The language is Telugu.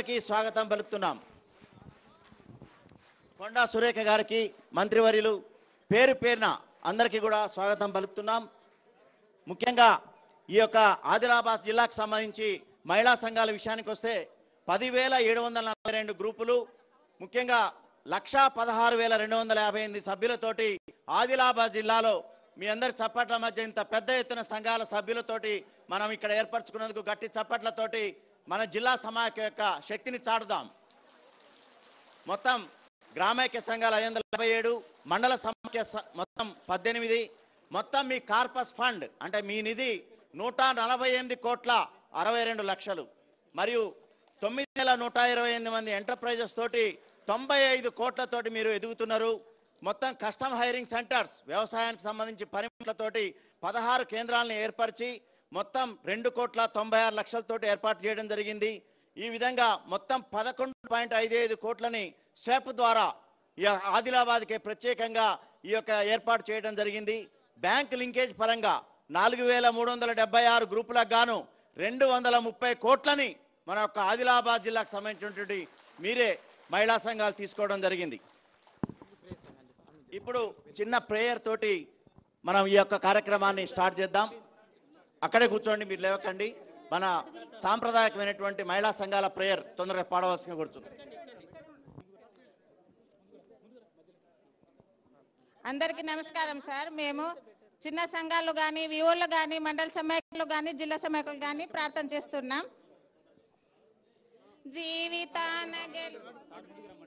అందరికీ స్వాగతం పలుకుతున్నాం. కొండా సురేఖ గారికి మంత్రివర్యులు పేరు పేరున అందరికీ కూడా స్వాగతం పలుకుతున్నాం. ముఖ్యంగా ఈ యొక్క ఆదిలాబాద్ జిల్లాకు సంబంధించి మహిళా సంఘాల విషయానికి వస్తే 10,742 గ్రూపులు, ముఖ్యంగా 1,16,258 సభ్యులతోటి ఆదిలాబాద్ జిల్లాలో మీ అందరి చప్పట్ల మధ్య ఇంత పెద్ద ఎత్తున సంఘాల సభ్యులతోటి మనం ఇక్కడ ఏర్పరచుకున్నందుకు గట్టి చప్పట్లతోటి మన జిల్లా సమాఖ్య యొక్క శక్తిని చాటుదాం. మొత్తం గ్రామైక్య సంఘాలు 557, మండల సమాఖ్య మొత్తం 18, మొత్తం మీ కార్పస్ ఫండ్ అంటే మీ నిధి 148,62,00,000 మరియు 9,128 మంది ఎంటర్ప్రైజెస్ తోటి 95 కోట్లతోటి మీరు ఎదుగుతున్నారు. మొత్తం కస్టమ్ హైరింగ్ సెంటర్స్ వ్యవసాయానికి సంబంధించి పరిమితులతోటి 16 కేంద్రాలను ఏర్పరిచి మొత్తం 2,96,00,000 ఏర్పాటు చేయడం జరిగింది. ఈ విధంగా మొత్తం 11.55 కోట్లని స్వెప్ ద్వారా ఈ ఆదిలాబాద్కి ప్రత్యేకంగా ఈ యొక్క ఏర్పాటు చేయడం జరిగింది. బ్యాంక్ లింకేజ్ పరంగా 4,376 గ్రూపులకు గాను 230 కోట్లని మన యొక్క ఆదిలాబాద్ జిల్లాకు సంబంధించినటువంటి మీరే మహిళా సంఘాలు తీసుకోవడం జరిగింది. ఇప్పుడు చిన్న ప్రేయర్ తోటి మనం ఈ యొక్క కార్యక్రమాన్ని స్టార్ట్ చేద్దాం. అక్కడే కూర్చోండి, మీరు లేవకండి. మన సాంప్రదాయకమైనటువంటి మహిళా సంఘాల ప్రేయర్ తొందరగా పాడవలసిందిగా కూర్చుంది. అందరికీ నమస్కారం సార్. మేము చిన్న సంఘాలు కానీ, వివోలు కానీ, మండల సమాఖ్యలు కానీ, జిల్లా సమాఖ్యలు కానీ ప్రార్థన చేస్తున్నాం. జీవితాన